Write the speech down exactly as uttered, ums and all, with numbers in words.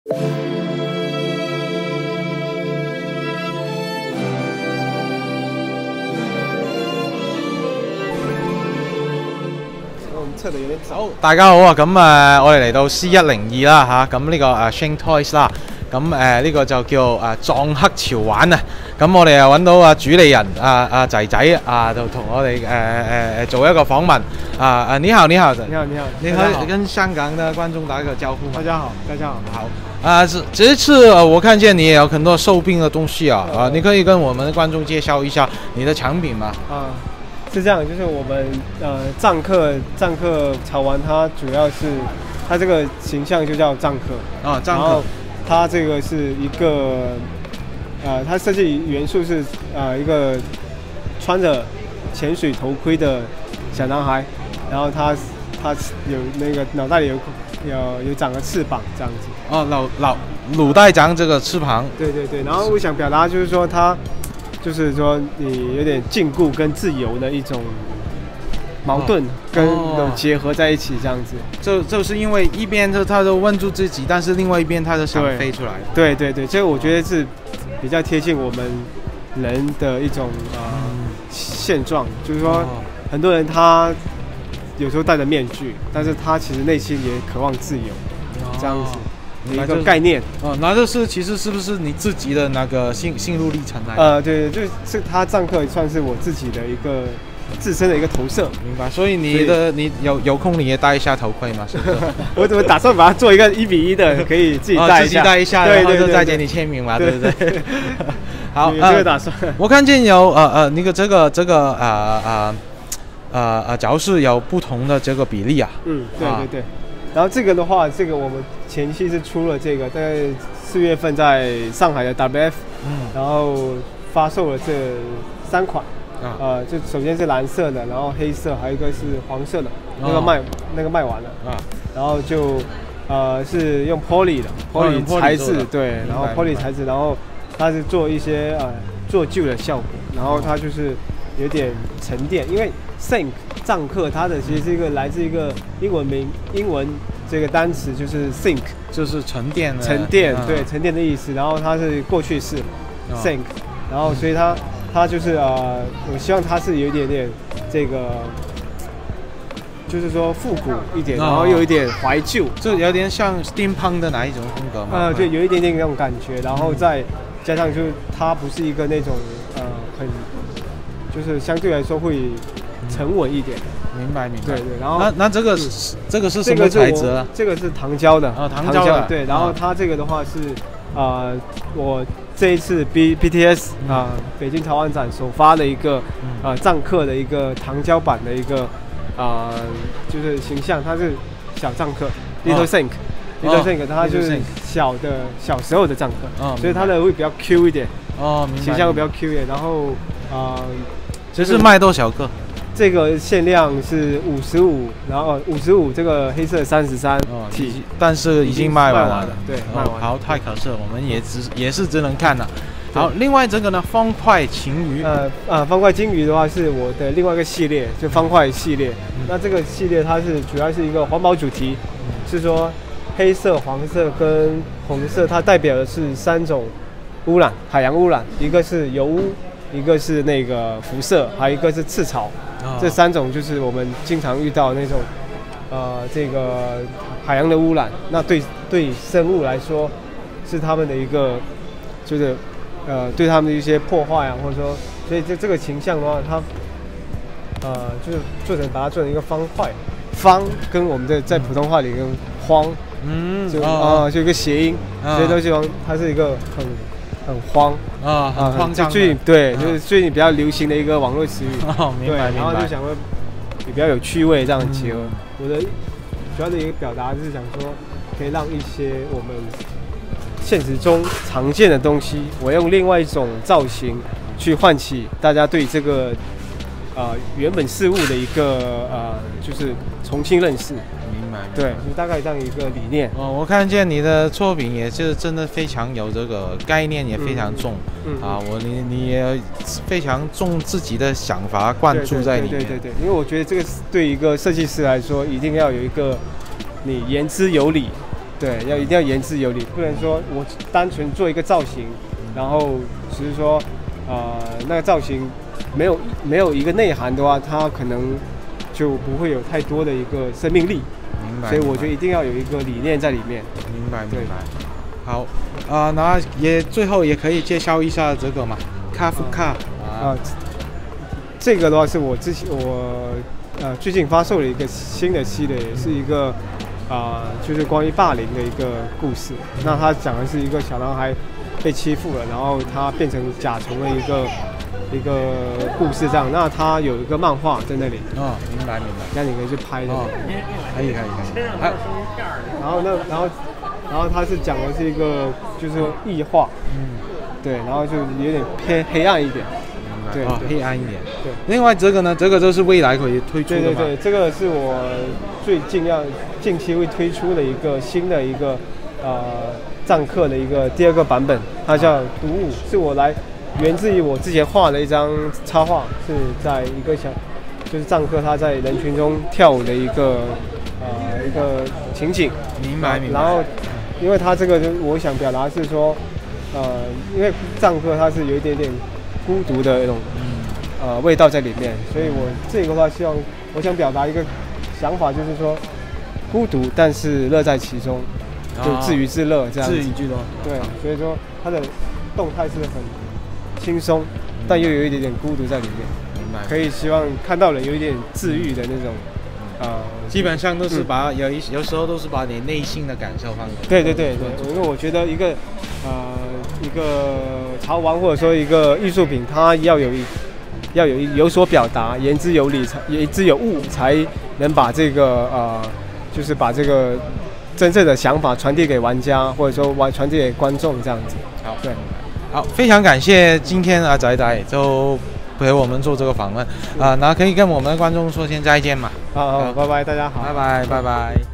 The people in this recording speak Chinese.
好，大家好啊！咁誒、呃，我哋嚟到 C 一零二啦嚇，咁呢個誒 Shane Toys 啦，咁誒呢個就叫誒撞黑潮玩啊！咁我哋又揾到啊主理人啊啊仔仔啊，就同我哋誒誒誒做一個訪問啊啊！你好，你好， 你好，你好， 你可以跟香港的觀眾打個招呼嗎？ 大家好，大家好， 好啊！這這一次、呃、我看見你也有很多手柄的東西啊啊！你可以跟我們的觀眾介紹一下你的產品嗎？ 啊。是這樣，就是我們呃藏客藏客潮玩，它主要是它這個形象就叫藏客啊，藏客， 然後它這個是一個呃，它設計元素是呃一個穿着潛水頭盔的小男孩，然後他他有那個腦袋裡有有有長個翅膀這樣子。 哦，腦腦腦袋長這個翅膀。 對對對，然後我想表達就是說他。就是說，你有點禁錮跟自由的一種矛盾，跟結合在一起，這樣子。 就就是因為一邊就他都問住自己，但是另外一邊他就想飛出來。 對對對，這個我覺得是比較貼近我們人的一種呃現狀，就是說，很多人他有時候戴着面具，但是他其實內心也渴望自由，這樣子。一個概念哦，那就是其實是不是你自己的那個心心路歷程來？ 呃，對，就是他藏客算是我自己的一個自身的一個投射， 明白。所以你的你有有空你也戴一下頭盔嘛？是不是？ 我怎麼打算把它做一個一比一的，可以自己戴一下，哦、自己戴一下， 對對對對， 然後就再給你簽名嘛，對不對？對對對好， 有這個打算。呃、 我看見有呃呃那個這個這個呃呃呃呃，假如是有不同的這個比例啊。 嗯，對對對。然後這個的話，這個我們前期是出了這個，大概四月份在上海的 W F， 嗯，然後發售了這三款，啊、呃，就首先是藍色的，然後黑色，還有一個是黃色的，那個賣、哦、那個賣完了，啊，然後就呃是用 poly 的 poly 材質，對，然後 poly 材質，然後它是做一些呃做舊的效果，然後它就是有點沉澱，因為 Sync 藏客它的其實是一個來自一個英文名，英文這個單詞就是 Sync， 就是沉澱， 沉澱，嗯、對，沉澱的意思。然後它是過去式、哦、Sync， 然後所以它它就是呃，我希望它是有一點點這個，就是說復古一點，哦、然後又有一點懷舊， 就有點像 Steampunk 的哪一種風格嘛？ 呃，對，有一點點那種感覺，然後再加上就是它不是一個那種呃很，就是相對來說會沉穩一點。明白明白。對對，然後那那這個是、嗯、這個是什麼材質啊？ 這個是糖膠的啊，糖膠的。 對，然後它這個的話是，呃，我這一次 B B T S 啊、呃、北京潮玩展首發的一個呃藏客的一個糖膠版的一個呃就是形象，它是小藏客 Little Sync，Little Sync 它就是小的小時候的藏客，哦、所以它的會比較 Q 一點哦，形象會比較 Q 一點，然後呃， 這是賣多少個？ 這個限量是五十五，然後五十五，這個黑色三十三體， 但是已經賣完了。 對，賣完了。 好，太可惜了，我們也只也是只能看了。好，另外這個呢，方塊鯨魚。呃呃，方塊鯨魚的話是我的另外一個系列，就方塊系列。嗯、那這個系列它是主要是一個環保主題，嗯、是說黑色、黃色跟紅色，它代表的是三種污染，海洋污染，一個是油污，一個是那個輻射，還有一個是赤潮。哦、這三種就是我們經常遇到那種，呃，這個海洋的污染。那對對生物來說，是他們的一個，就是，呃，對他們的一些破壞啊，或者說，所以這這個形象的話，它，呃，就是做成把它做成一個方塊，方跟我們的在普通話裡跟荒，嗯，就啊、哦呃、就一個諧音，哦、所以都希望它是一個很。很慌啊，很慌張。最近對，啊、就是最近比較流行的一個網絡詞語。哦，明白明白。然後就想說，也比較有趣味這樣結合。嗯、我的主要的一個表達就是想說，可以讓一些我們現實中常見的東西，我用另外一種造型去喚起大家對這個呃原本事物的一個呃就是重新認識。對，就大概這樣一個理念。哦，我看見你的作品也是真的非常有這個概念，也非常重。嗯，嗯啊，我你你也非常重自己的想法灌注在裡面。對對，對對對，因為我覺得這個對一個設計師來說，一定要有一個你言之有理， 对，要一定要言之有理，不能说我单纯做一个造型，然后只是说，呃，那个造型没有没有一个内涵的话，它可能就不会有太多的一个生命力。 明白。 所以我觉得一定要有一个理念在里面。 明白，明白。好，啊、呃，那也最后也可以介绍一下这个嘛，卡夫卡啊、呃， 这个的话是我之前我呃最近发售了一个新的系列，也是一个啊、呃、就是关于霸凌的一个故事。那它讲的是一个小男孩被欺负了，然后他变成甲虫的一个一个故事这样。那他有一个漫画在那里。 哦，明白明白。 那你可以去拍的。哦， 可以可以可以。 还然后那然后然后他是讲的是一个就是异化，嗯，对，然后就有点偏黑暗一点。 对，哦，黑暗一点。 对， 另外这个呢，这个就是未来可以推出的嘛。 对对对，这个是我最近要近期会推出的一个新的一个呃藏客的一个第二个版本，它叫毒物，是我来源自于我之前画的一张插画，是在一个小就是藏客他在人群中跳舞的一个呃一个情景。 明白明白。 然后，因为他这个就我想表达是说，呃，因为藏客他是有一点点孤独的那种呃味道在里面，所以我这个的话希望我想表达一个想法，就是说孤独但是乐在其中，就自娱自乐这样子。 自娱自乐。 对，所以说他的动态是很轻松，但又有一点点孤独在里面。 明白。可以希望看到了有一点治愈的那种。呃， 基本上都是把、嗯、有一有时候都是把你内心的感受放在。 对对对对，因为我觉得一个呃一个潮玩或者说一个艺术品，它要有一要有有所表达，言之有理，才言之有物，才能把这个呃就是把这个真正的想法传递给玩家，或者说完传递给观众这样子。 好，对，好，非常感谢今天啊仔仔就陪我们做这个访问啊、呃，那可以跟我们的观众说声再见嘛。 好，好，拜拜，大家好， 拜拜，拜拜。